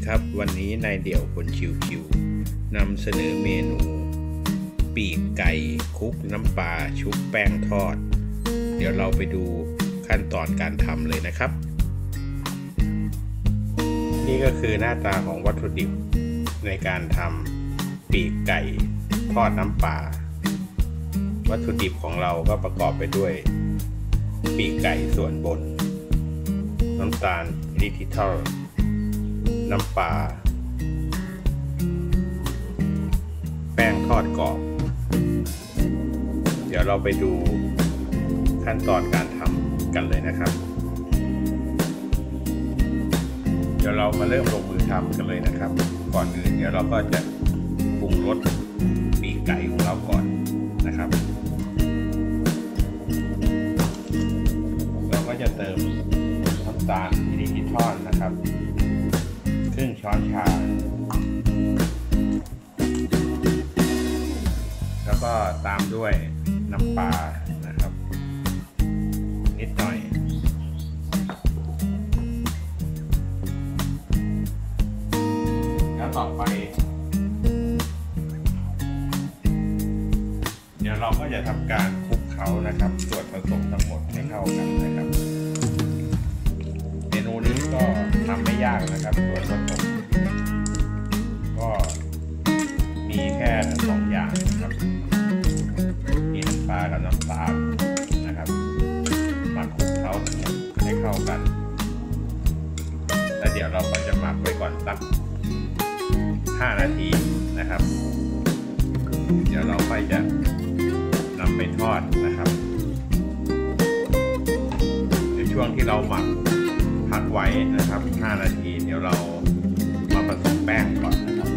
ครับวันนี้นายเดี่ยวคนชิวๆนำเสนอเมนูปีกไก่คลุกน้ำปลาชุบแป้งทอดเดี๋ยวเราไปดูขั้นตอนการทำเลยนะครับนี่ก็คือหน้าตาของวัตถุดิบในการทำปีกไก่ทอดน้ำปลาวัตถุดิบของเราก็ประกอบไปด้วยปีกไก่ส่วนบนน้ำตาลดิจิทัลน้ำปลาแป้งทอดกรอบเดี๋ยวเราไปดูขั้นตอนการทำกันเลยนะครับเดี๋ยวเรามาเริ่มลงมือทำกันเลยนะครับก่อนอื่นเดี๋ยวเราก็จะปรุงรสปีกไก่ของเราก่อนนะครับเราก็จะเติมน้ำตาลดิจิทัลนะครับครึ่งช้อนชาแล้วก็ตามด้วยน้ำปลานะครับนิดหน่อยแล้วต่อไปเดี๋ยวเราก็จะทำการคลุกเคล้านะครับส่วนผสมทั้งหมดให้เข้ากันนะครับเมนูนี้ก็ทำไม่ยากนะครับส่วนผสมก็มีแค่2 อย่างนะครับมีน้ำปลากับน้ำตาลนะครับมาคลุกเคล้าทั้งหมดให้เข้ากันแล้วเดี๋ยวเราก็จะหมักไว้ก่อนสัก5 นาทีนะครับเดี๋ยวเราค่อยจะนำไปทอดนะครับในช่วงที่เราหมักพักไว้นะครับ5 นาทีเดี๋ยวเรามาผสมแป้งก่อนนะครับ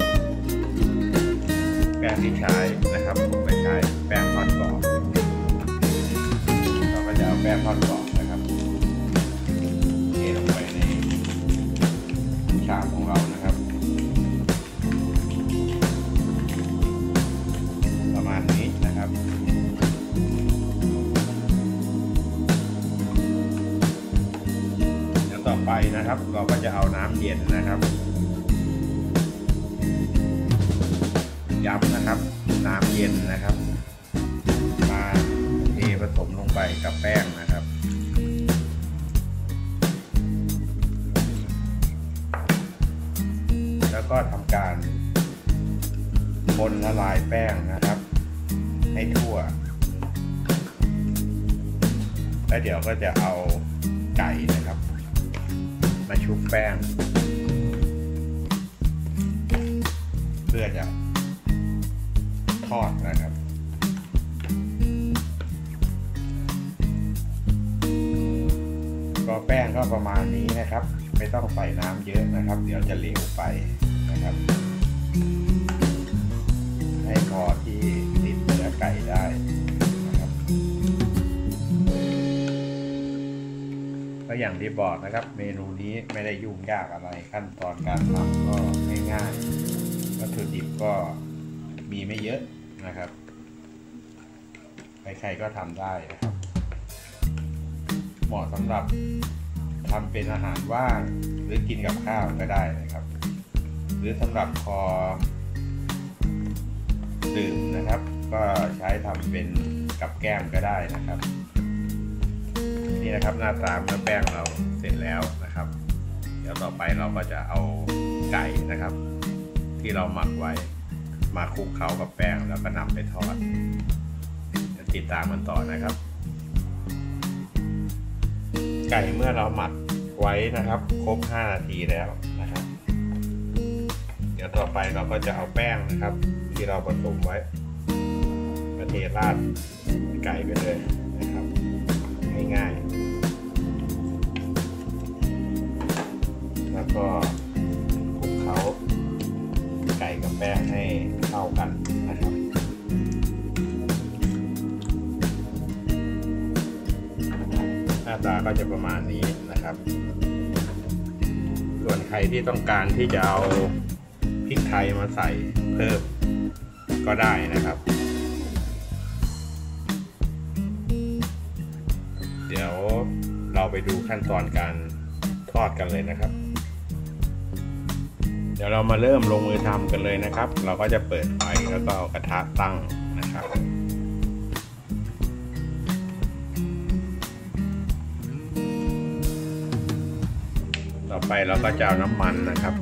แป้งที่ใช้นะครับผมไปใช้แป้งทอดกรอบเราก็จะเอาแป้งทอดกรอบนะครับเทลงไปในชามของเรานะครับประมาณนี้นะครับต่อไปนะครับเราก็จะเอาน้ำเย็นนะครับย้ำนะครับน้ำเย็นนะครับมาเทผสมลงไปกับแป้งนะครับแล้วก็ทำการคนละลายแป้งนะครับให้ทั่วแล้วเดี๋ยวก็จะเอาไก่นะครับมาชุบแป้งเพื่อจะทอดนะครับก็แป้งก็ประมาณนี้นะครับไม่ต้องใส่น้ำเยอะนะครับเดี๋ยวจะเหลวไปนะครับให้พอที่ติดเนื้อไก่ได้นะครับก็อย่างที่บอกนะครับเมนูนี้ไม่ได้ยุ่งยากอะไรขั้นตอนการทำก็ง่ายๆวัตถุดิบก็มีไม่เยอะนะครับใครๆก็ทำได้นะครับเหมาะสำหรับทำเป็นอาหารว่างหรือกินกับข้าวก็ได้นะครับหรือสำหรับคอดื่มนะครับก็ใช้ทำเป็นกับแก้มก็ได้นะครับนี่นะครับหน้าตาเมื่อแป้งเราเสร็จแล้วนะครับเดี๋ยวต่อไปเราก็จะเอาไก่นะครับที่เราหมักไว้มาคลุกเคล้ากับแป้งแล้วก็นำไปทอดติดตามมันต่อนะครับไก่เมื่อเราหมักไว้นะครับครบ5 นาทีแล้วนะครับเดี๋ยวต่อไปเราก็จะเอาแป้งนะครับที่เราผสมไว้มาเทราดไก่ไปเลยนะครับง่ายๆแล้วก็คลุกเคล้าไก่กับแป้งให้เข้ากันนะครับหน้าตาก็จะประมาณนี้นะครับส่วนใครที่ต้องการที่จะเอาพริกไทยมาใส่เพิ่มก็ได้นะครับเดี๋ยวเราไปดูขั้นตอนการทอดกันเลยนะครับดี๋ยวเรามาเริ่มลงมือทำกันเลยนะครับเราก็จะเปิดไฟแล้วก็เอากระทะตั้งนะครับต่อไปเราก็จะเอาน้ำมันนะครับ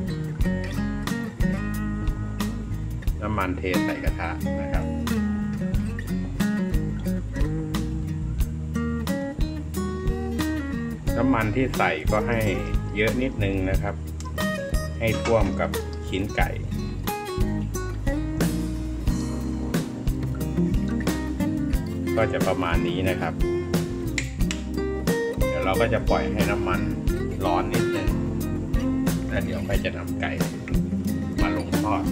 น้ำมันเทใส่กระทะนะครับน้ำมันที่ใส่ก็ให้เยอะนิดนึงนะครับให้ท่วมกับชิ้นไก่ก็จะประมาณนี้นะครับเดี๋ยวเราก็จะปล่อยให้น้ำมันร้อนนิดนึงแล้วเดี๋ยวไปจะนำไก่มาลงทอด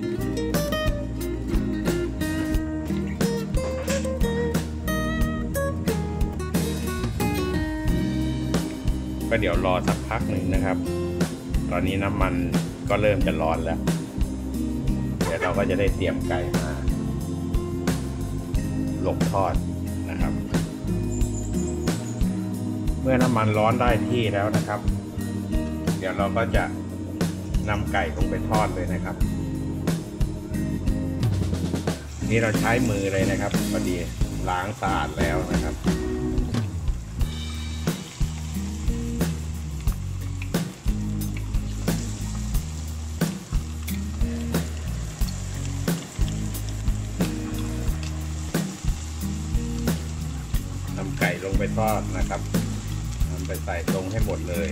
ก็เดี๋ยวรอสักพักหนึ่งนะครับตอนนี้น้ำมันก็เริ่มจะร้อนแล้วเดี๋ยวเราก็จะได้เตรียมไก่มาลงทอดนะครับเมื่อน้ำมันร้อนได้ที่แล้วนะครับเดี๋ยวเราก็จะนำไก่ลงไปทอดเลยนะครับนี่เราใช้มือเลยนะครับพอดีล้างสะอาดแล้วนะครับนำไก่ลงไปทอดนะครับนำไปใส่ลงให้หมดเลย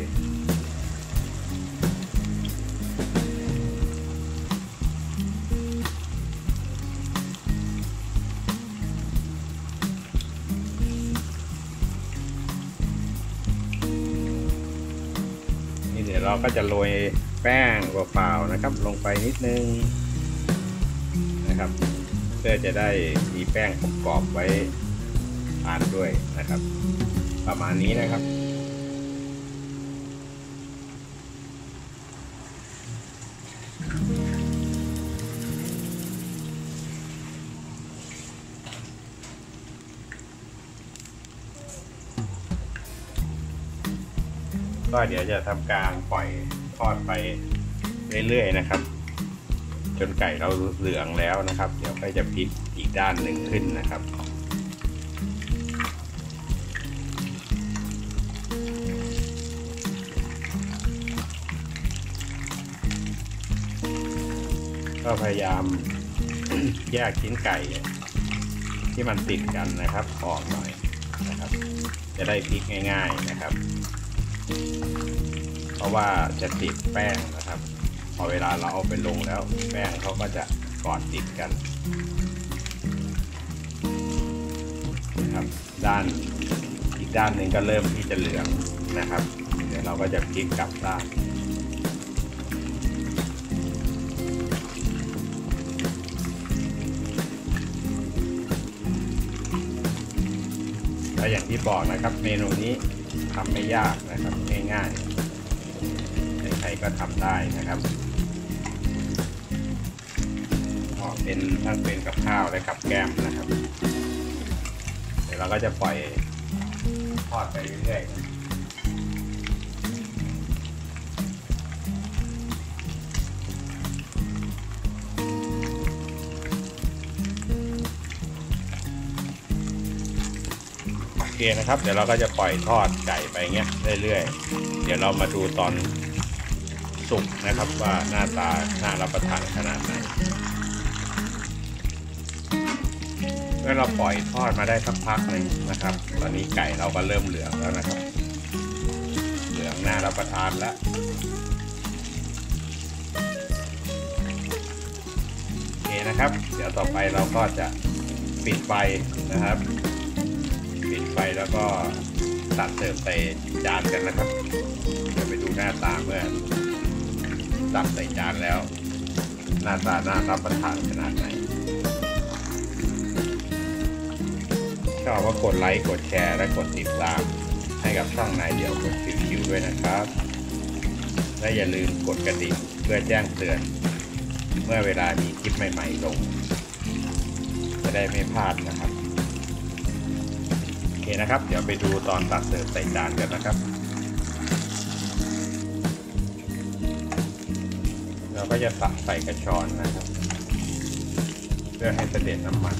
เดี๋ยวเราก็จะโรยแป้งเปล่าๆนะครับลงไปนิดนึงนะครับเพื่อจะได้มีแป้งกรอบๆไว้ทานด้วยนะครับประมาณนี้นะครับก็เดี๋ยวจะทำการปล่อยทอดไปเรื่อยๆนะครับจนไก่เราเหลืองแล้วนะครับเดี๋ยวก็จะพลิกอีกด้านหนึ่งขึ้นนะครับก็พยายาม แยกชิ้นไก่ที่มันติดกันนะครับออกหน่อยนะครับจะได้พลิกง่ายๆนะครับเพราะว่าจะติดแป้งนะครับพอเวลาเราเอาไปลงแล้วแป้งเขาก็จะกอดติดกันนะครับอีกด้านหนึ่งก็เริ่มที่จะเหลืองนะครับเดี๋ยวเราก็จะพลิกกลับด้านและอย่างที่บอกนะครับเมนูนี้ทำไม่ยากนะครับง่ายๆใครๆก็ทำได้นะครับเป็นทั้งเป็นกับข้าวและกับแก้มนะครับเดี๋ยวเราก็จะปล่อยทอดไปเรื่อยๆโอเคนะครับเดี๋ยวเราก็จะปล่อยทอดไก่ไปเงี้ยเรื่อยๆเดี๋ยวเรามาดูตอนสุกนะครับว่าหน้าตาน่ารับประทานขนาดไหนเมื่อเราปล่อยทอดมาได้สักพักหนึ่งนะครับตอนนี้ไก่เราก็เริ่มเหลืองแล้วนะครับเหลืองน่ารับประทานแล้วโอเคนะครับเดี๋ยวต่อไปเราก็จะปิดไฟนะครับปิดไฟแล้วก็ตัดเสิร์ฟใส่จานกันนะครับเดี๋ยวไปดูหน้าตาเมื่อตักใส่จานแล้วหน้าตาน่ารับประทานขนาดไหนชอบว่ากดไลค์กดแชร์และกดติดตามให้กับช่องนายเดี่ยวกดชิวๆด้วยนะครับและอย่าลืมกดกระดิ่งเพื่อแจ้งเตือนเมื่อเวลามีคลิปใหม่ๆลงจะได้ไม่พลาดนะครับโอเคนะครับเดี๋ยวไปดูตอนตักเสิร์ฟใส่จานกันนะครับ เราเราก็จะตักใส่กระชอนนะครับเพื่อให้เสด็จน้ำมัน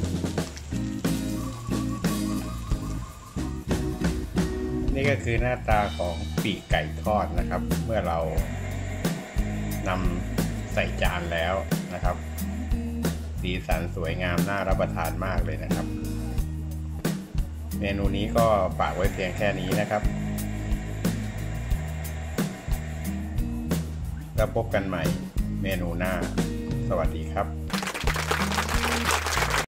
นี่ก็คือหน้าตาของปีกไก่ทอดนะครับเมื่อเรานำใส่จานแล้วนะครับสีสันสวยงามน่ารับประทานมากเลยนะครับเมนูนี้ก็ฝากไว้เพียงแค่นี้นะครับแล้วพบกันใหม่เมนูหน้าสวัสดีครับ